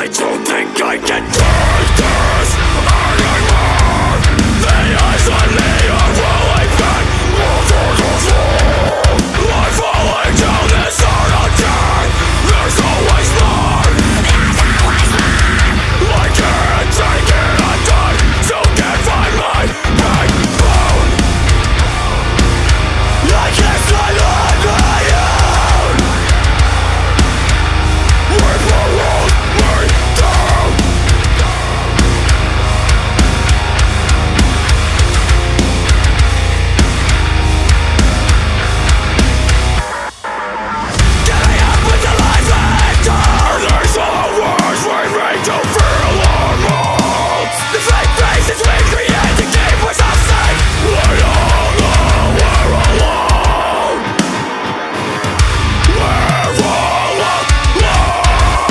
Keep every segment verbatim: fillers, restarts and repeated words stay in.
I don't think I can take this anymore. The eyes on me are rolling back over the floor. I'm falling down this hard attack. There's always more. There's always more. I can't take it, I'm done. So can't find my backbone. I can't slide on my own. We're paroled, we're down. Getting up with the life and dark. There's all the words we make to feel normal. The fake faces we create to keep ourselves safe. We all know we're alone. We're all alone.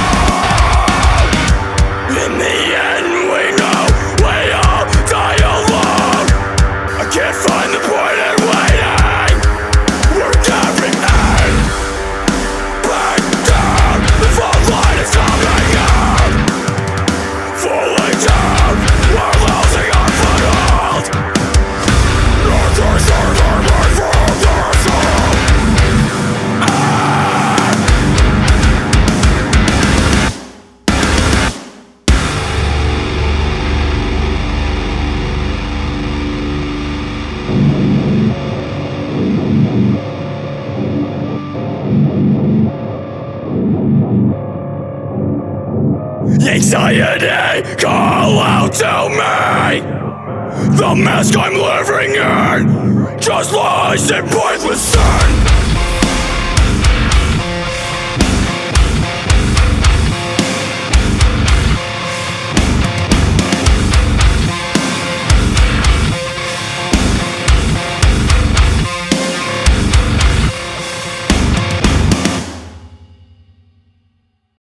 In the end we know we all die alone. I can't find the point in waiting. We're carrying in. Back down, the fault line is coming out. Falling down, we're losing our foothold. North or south or right from the soul. Anxiety, call out to me. The mask I'm living in just lies in pointless sin.